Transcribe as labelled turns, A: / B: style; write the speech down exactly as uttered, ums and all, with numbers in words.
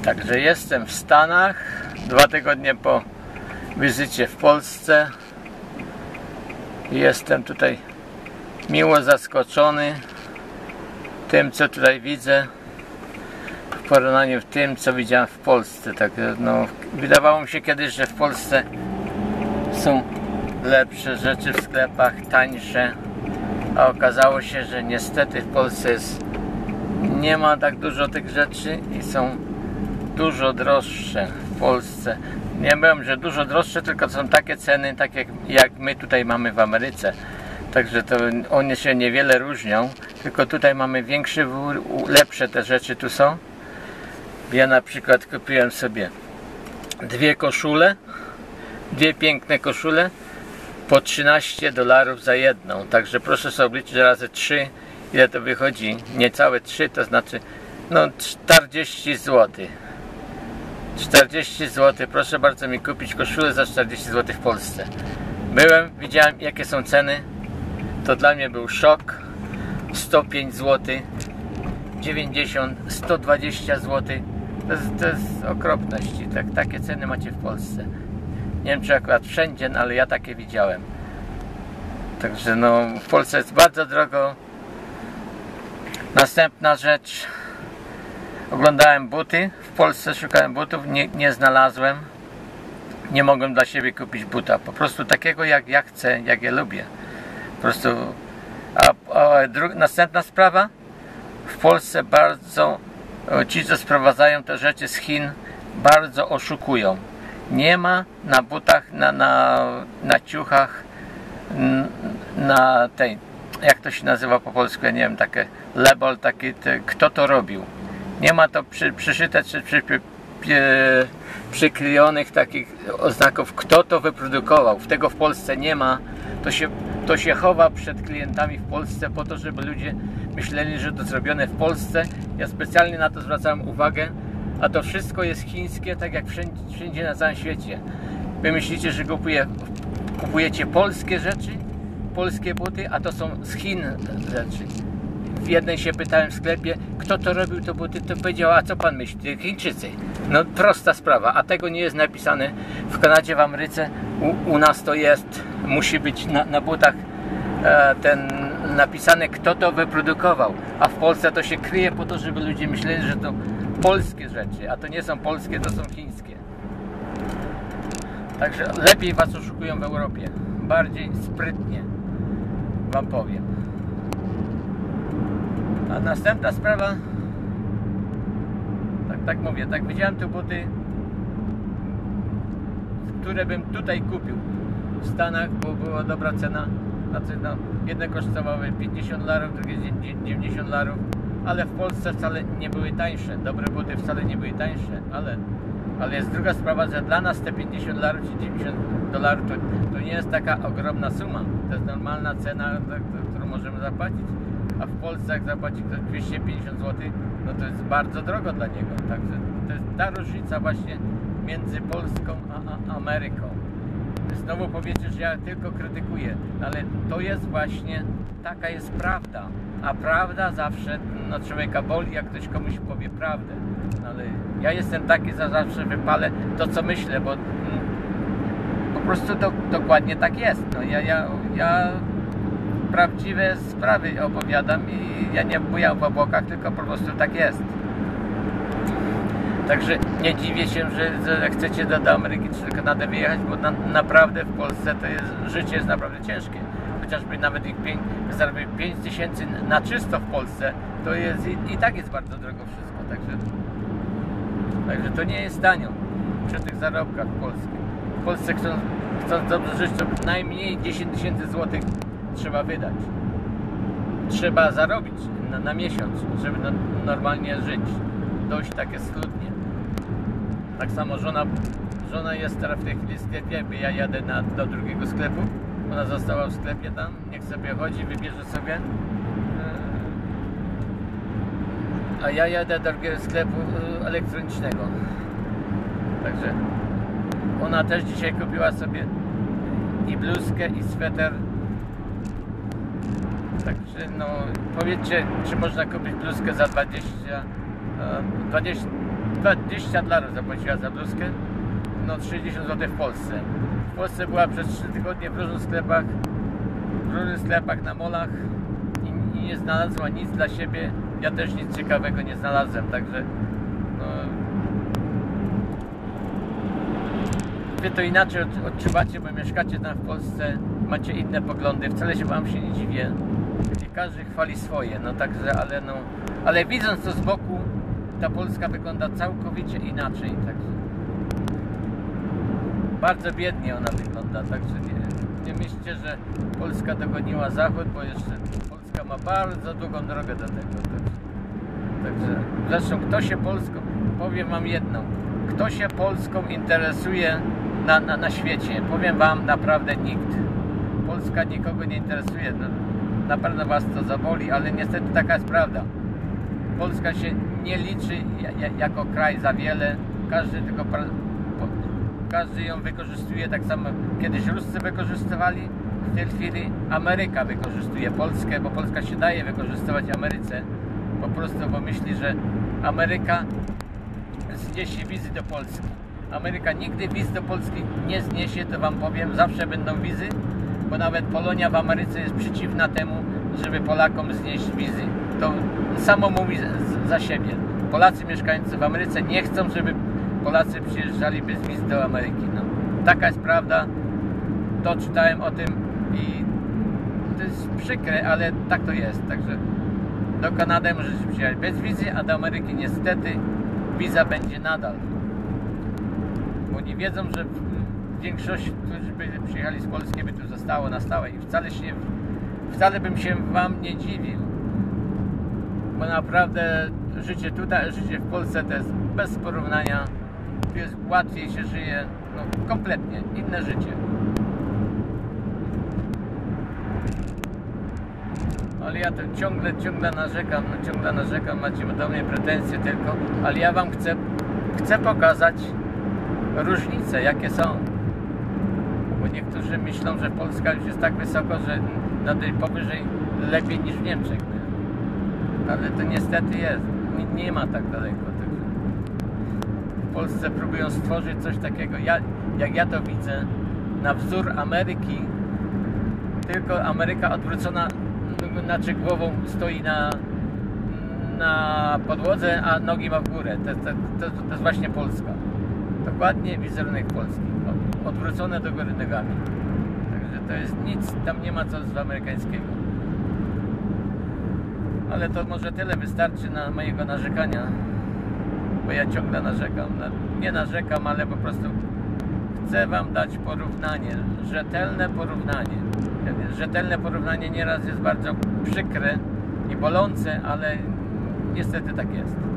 A: Także jestem w Stanach, dwa tygodnie po wizycie w Polsce. Jestem tutaj miło zaskoczony tym, co tutaj widzę, w porównaniu z tym, co widziałem w Polsce. Tak, no, wydawało mi się kiedyś, że w Polsce są lepsze rzeczy w sklepach, tańsze, a okazało się, że niestety w Polsce jest, nie ma tak dużo tych rzeczy i są dużo droższe w Polsce. Nie wiem, że dużo droższe, tylko są takie ceny, tak jak, jak my tutaj mamy w Ameryce. Także to one się niewiele różnią, tylko tutaj mamy większy wybór, lepsze te rzeczy tu są. Ja na przykład kupiłem sobie dwie koszule, dwie piękne koszule po trzynaście dolarów za jedną. Także proszę sobie obliczyć razy trzy, ile to wychodzi. Niecałe trzy, to znaczy no czterdzieści złotych. czterdzieści złotych, proszę bardzo mi kupić koszulę za czterdzieści złotych w Polsce. Byłem, widziałem jakie są ceny. To dla mnie był szok. sto pięć złotych, dziewięćdziesiąt, sto dwadzieścia złotych. To jest, to jest okropność. Tak, takie ceny macie w Polsce. Nie wiem, czy akurat wszędzie, no, ale ja takie widziałem. Także no, w Polsce jest bardzo drogo. Następna rzecz. Oglądałem buty. W Polsce szukałem butów. Nie, nie znalazłem. Nie mogłem dla siebie kupić buta. Po prostu takiego, jak ja chcę, jak ja lubię. Po prostu. A, a dru, następna sprawa. W Polsce bardzo ci, co sprowadzają te rzeczy z Chin, bardzo oszukują. Nie ma na butach, na, na, na ciuchach, na tej, jak to się nazywa po polsku, ja nie wiem, takie label, taki, te, kto to robił. Nie ma to przy, przyszyte, czy przy, przy, przy, przyklejonych takich oznaków, kto to wyprodukował. Tego w Polsce nie ma. To się, to się chowa przed klientami w Polsce po to, żeby ludzie myśleli, że to zrobione w Polsce. Ja specjalnie na to zwracałem uwagę. A to wszystko jest chińskie, tak jak wszędzie, wszędzie na całym świecie. Wy myślicie, że kupuje, kupujecie polskie rzeczy, polskie buty, a to są z Chin rzeczy. W jednej się pytałem w sklepie, kto to robił te buty, to powiedział, a co pan myśli? Chińczycy. No prosta sprawa, a tego nie jest napisane w Kanadzie, w Ameryce. U, u nas to jest, musi być na, na butach e, ten napisane, kto to wyprodukował. A w Polsce to się kryje po to, żeby ludzie myśleli, że to polskie rzeczy, a to nie są polskie, to są chińskie. Także lepiej was oszukują w Europie. Bardziej sprytnie wam powiem. A następna sprawa, tak, tak mówię, tak widziałem te buty, które bym tutaj kupił w Stanach, bo była dobra cena. Znaczy, no, jedne kosztowały pięćdziesiąt dolarów, drugie dziewięćdziesiąt dolarów, ale w Polsce wcale nie były tańsze. Dobre buty wcale nie były tańsze, ale, ale jest druga sprawa, że dla nas te pięćdziesiąt dolarów czy dziewięćdziesiąt dolarów to, to nie jest taka ogromna suma. To jest normalna cena, którą możemy zapłacić. A w Polsce jak zapłaci ktoś dwieście pięćdziesiąt złotych, no to jest bardzo drogo dla niego. Także to jest ta różnica właśnie między Polską a, a Ameryką. Znowu powiecie, że ja tylko krytykuję, ale to jest właśnie, taka jest prawda. A prawda zawsze no, człowieka boli, jak ktoś komuś powie prawdę. Ale ja jestem taki, że zawsze wypalę to, co myślę, bo mm, po prostu to dokładnie tak jest. No, ja, ja, ja prawdziwe sprawy opowiadam i ja nie bujam w obłokach, tylko po prostu tak jest. Także nie dziwię się, że, że chcecie do, do Ameryki czy do Kanady wyjechać, bo na, naprawdę w Polsce to jest, życie jest naprawdę ciężkie. Chociażby nawet ich pięć tysięcy na czysto w Polsce, to jest i, i tak jest bardzo drogo wszystko. Także, także to nie jest tanio przy tych zarobkach polskich. W Polsce chcąc, chcąc dobrze żyć, to najmniej dziesięć tysięcy złotych trzeba wydać. Trzeba zarobić na, na miesiąc, żeby no, normalnie żyć. Dość takie schludnie. Tak samo żona, żona jest teraz w tej chwili w sklepie, bo ja jadę na, do drugiego sklepu. Ona została w sklepie tam, niech sobie chodzi, wybierze sobie. A ja jadę do drugiego sklepu elektronicznego. Także ona też dzisiaj kupiła sobie i bluzkę, i sweter. Także no, powiedzcie, czy można kupić bluzkę za dwadzieścia, dwadzieścia, dwadzieścia dolarów zapłaciła za bluzkę, no sześćdziesiąt złotych w Polsce. W Polsce była przez trzy tygodnie w różnych sklepach, w różnych sklepach, na molach i, i nie znalazła nic dla siebie. Ja też nic ciekawego nie znalazłem, także no, wy to inaczej odczuwacie, bo mieszkacie tam w Polsce, macie inne poglądy, wcale się wam się nie dziwię i każdy chwali swoje, no także, ale no, ale widząc to z boku, ta Polska wygląda całkowicie inaczej, także bardzo biednie ona wygląda, także nie, nie myślcie, że Polska dogoniła Zachód, bo jeszcze Polska ma bardzo długą drogę do tego, także, także zresztą kto się Polską, powiem wam jedno, kto się Polską interesuje na, na, na świecie, powiem wam naprawdę nikt. Polska nikogo nie interesuje, no, na pewno was to zaboli, ale niestety taka jest prawda. Polska się nie liczy jako kraj za wiele, każdy tylko każdy ją wykorzystuje, tak samo kiedyś Ruscy wykorzystywali, w tej chwili Ameryka wykorzystuje Polskę, bo Polska się daje wykorzystywać Ameryce, po prostu bo myśli, że Ameryka zniesie wizy do Polski. Ameryka nigdy wiz do Polski nie zniesie, to wam powiem, zawsze będą wizy, bo nawet Polonia w Ameryce jest przeciwna temu, żeby Polakom znieść wizy. To samo mówi za siebie. Polacy mieszkający w Ameryce nie chcą, żeby Polacy przyjeżdżali bez wiz do Ameryki. No, taka jest prawda. To czytałem o tym i to jest przykre, ale tak to jest. Także do Kanady możecie przyjechać bez wizy, a do Ameryki niestety wiza będzie nadal. Bo nie wiedzą, że większość, którzy by przyjechali z Polski, by tu zostało na stałe i wcale się, wcale bym się wam nie dziwił, bo naprawdę życie tutaj, życie w Polsce to jest bez porównania, tu jest łatwiej się żyje, no kompletnie inne życie. Ale ja to ciągle, ciągle narzekam, no ciągle narzekam, macie do mnie pretensje tylko, ale ja wam chcę, chcę pokazać różnice, jakie są. Bo niektórzy myślą, że Polska już jest tak wysoko, że na tej powyżej lepiej niż w Niemczech. Ale to niestety jest. Nie, nie ma tak daleko. W Polsce próbują stworzyć coś takiego, ja, jak ja to widzę, na wzór Ameryki, tylko Ameryka odwrócona, znaczy głową stoi na, na podłodze, a nogi ma w górę. To, to, to, to jest właśnie Polska. Dokładnie wizerunek Polski. Odwrócone do góry nogami. Także to jest nic, tam nie ma co z amerykańskiego. Ale to może tyle wystarczy na mojego narzekania. Bo ja ciągle narzekam. Nie narzekam, ale po prostu chcę wam dać porównanie. Rzetelne porównanie. Rzetelne porównanie nieraz jest bardzo przykre i bolące, ale niestety tak jest.